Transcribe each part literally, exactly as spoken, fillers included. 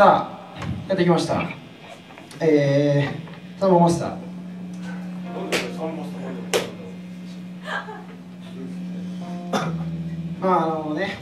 さあ、やってきました。えー、サーモンマスター。まあ、あのね、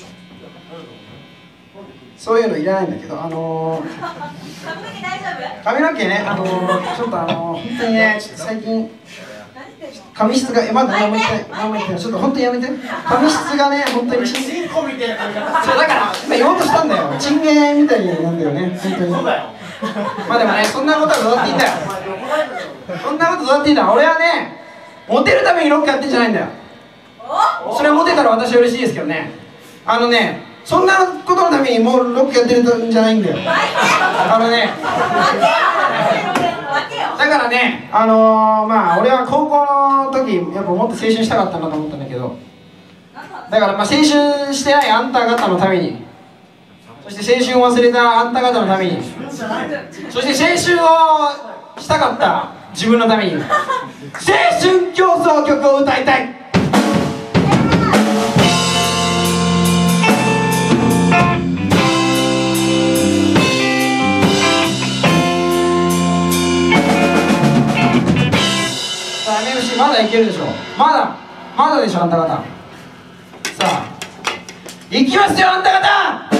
そういうのいらないんだけど、あのー、 髪の毛大丈夫？ 髪の毛ね、あのー、ちょっとあのー、本当にね、ちょっと最近、髪質が、え、まだ何も言ってない、何も言ってない、ちょっと本当にやめて。髪質がね、本当にチンゲンみたいな髪型。そう、だから、今言おうとしたんだよ。チンゲンみたいなんだよね、本当に。まあでもね、そんなことはどうだっていいんだよ。そんなことどうだっていいんだ。俺はね、モテるためにロックやってんじゃないんだよ。それはモテたら私は嬉しいですけどね。あのね、そんなことのためにもうロックやってるんじゃないんだよ。あのね、だからね、あのー、まあ俺は高校の時やっぱもっと青春したかったなと思ったんだけど、だからまあ青春してないあんた方のために、そして青春を忘れたあんた方のために、そして青春をしたかった自分のために青春競争曲を歌いたい。まだいけるでしょ。まだまだでしょ、あんた方。さあ行きますよ、あんた方。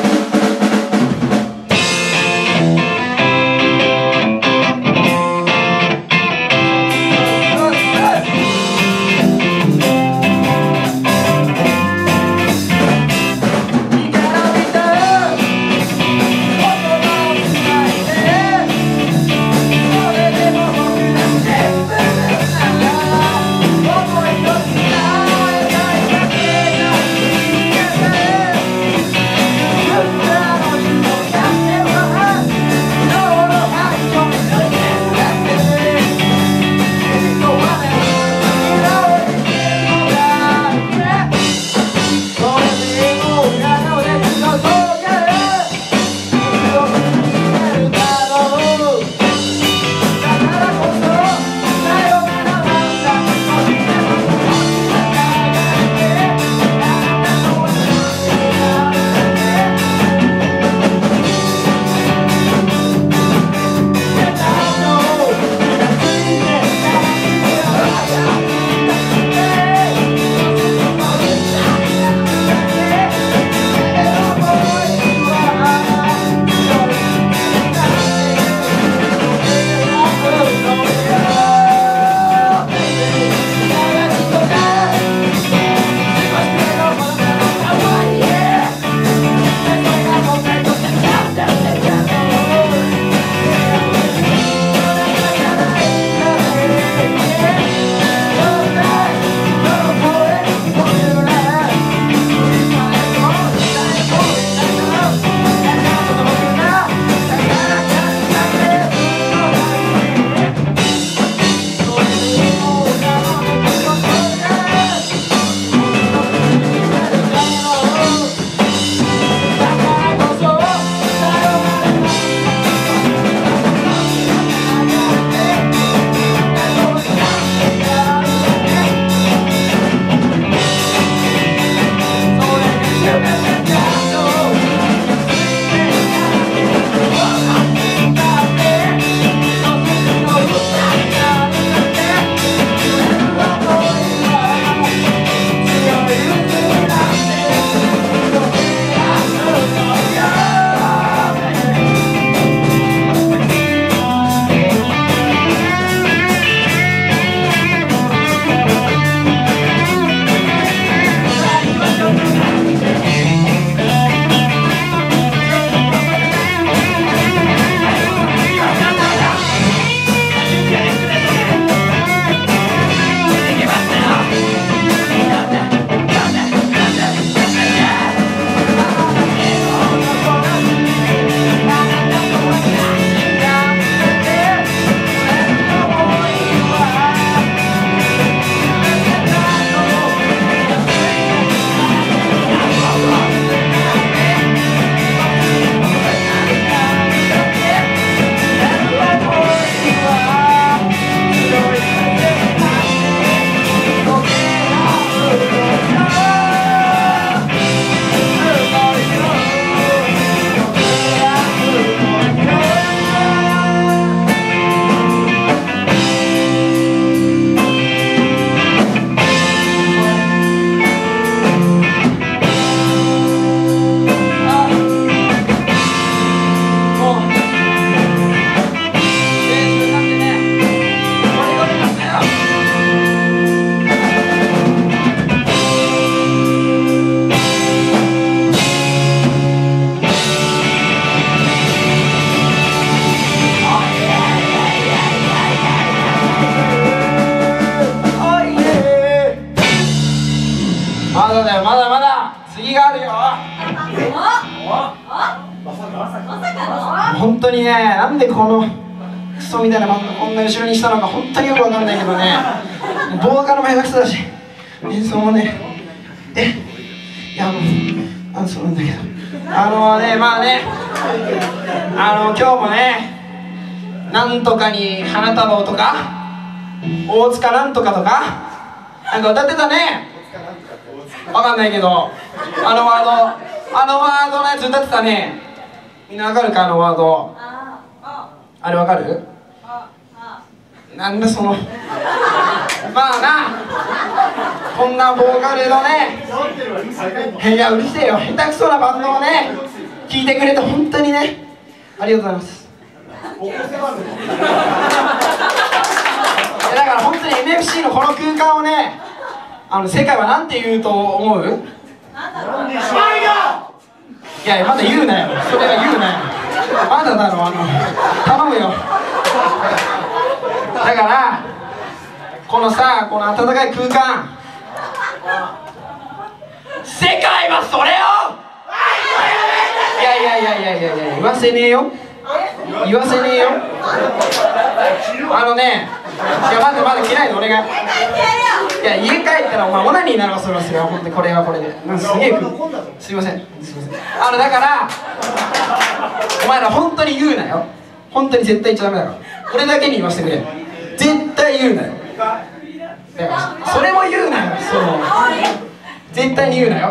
あるよ。本当にね、なんでこのクソみたいなバンドこんな後ろにしたのか本当によくわかんないけどね、ボーカルも下手くそだし演奏もね、えいやあのあのそうなんだけど、あのねまあねあの今日もね、なんとかに花束をとか大塚なんとかとかなんか歌ってたね。わかんないけど、あのワードあのワードのやつ歌ってたね。みんなわかるか、あのワード。あれわかる？なんだそのまあな、こんなボーカルのね、いやうるせえよ、下手くそなバンドをね聴いてくれて本当にねありがとうございます。だから本当に エムエフシー のこの空間をね、あの世界はなんて言うと思う？いやまだ言うなよ、それは言うなよ、まだだろ、あの頼むよ。だからこのさ、この温かい空間、世界はそれをいやいやいやいやいやいや言わせねえよ、言わせねえよ。あのね、いやまだまだ着ないでお願い。いや家帰ったらお前オナニーになるわ、それはそれは本当にこれはこれで、なんかすげえすいませんすいません。あのだからお前ら本当に言うなよ、本当に絶対言っちゃダメだから、これだけに言わせてくれ、絶対言うなよ。だからそれも言うなよ、その絶対に言うなよ。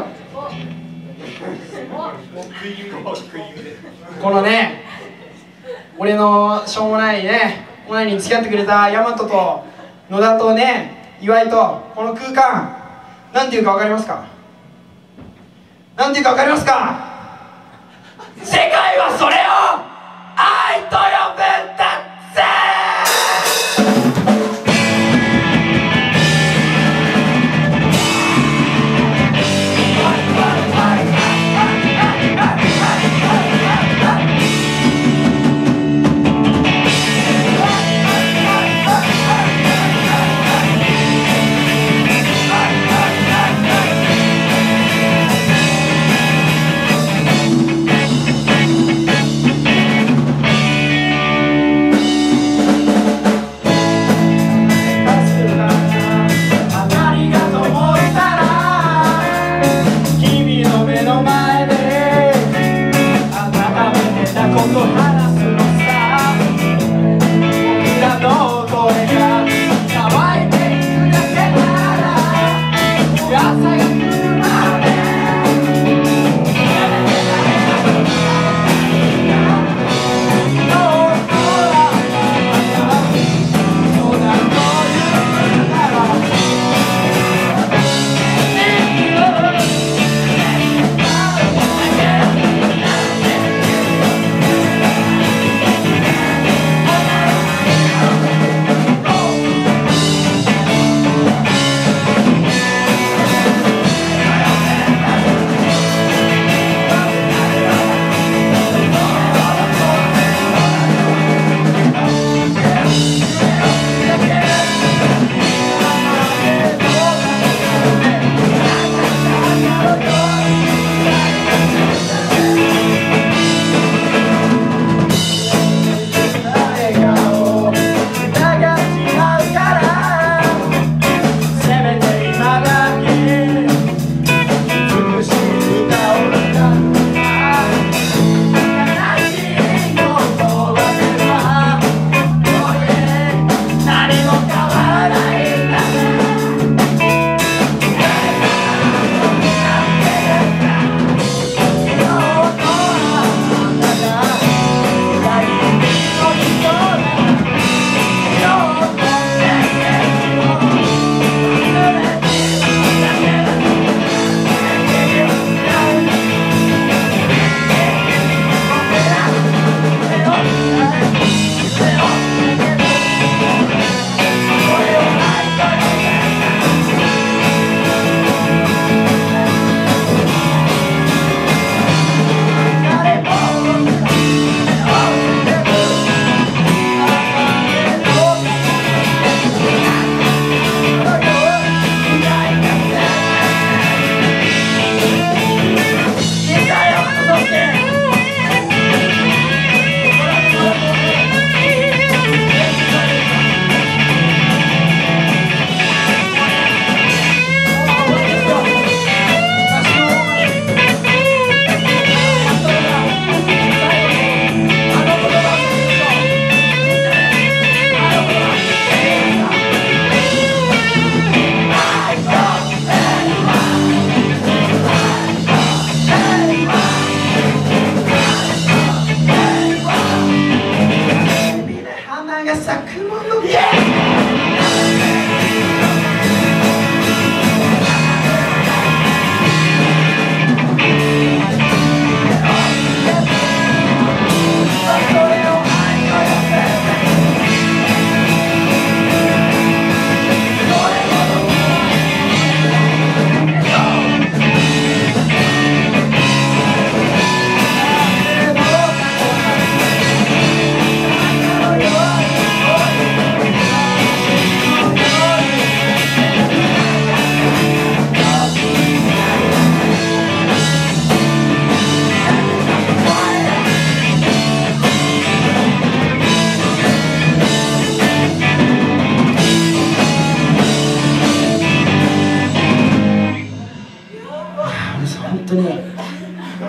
このね、俺のしょうもないね、オナニーに付き合ってくれたヤマトと野田とね、岩井とこの空間、なんていうか分かりますか？なんていうか分かりますか？世界はそれを愛と呼ぶんだぜ。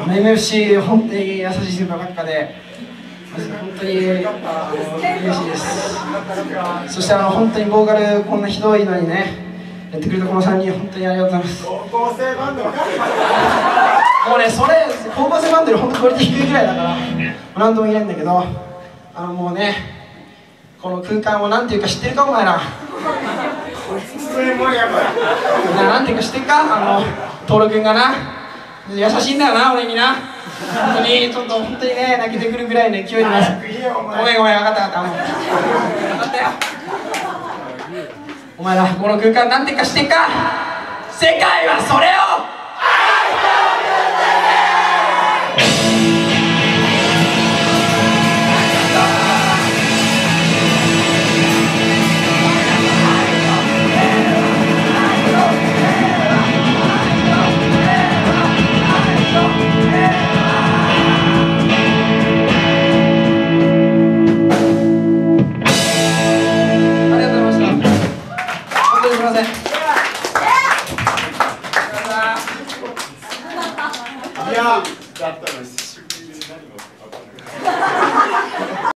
エムエフシー 本当に優しい先輩ばっかで、本当にあの嬉しいです。そしてあの本当にボーカルこんなひどいのにね、やってくれたこのさんにん、本当にありがとうございます。高校生バンドもうね、それ、高校生バンドより本当クオリティ低いぐらいだから、なんとも言えないんだけど、あのもうね、この空間をなんていうか知ってるか、お前ら。なんていうか知ってるか、あの、トール君がな、優しいんだよな、俺にな。本当に、ちょっと本当にね、泣けてくるぐらいの勢いでます。ごめんごめん、分かった分かった。分かったよ。お前ら、この空間なんていうか知ってるか。世界はそれをいや、やったのです。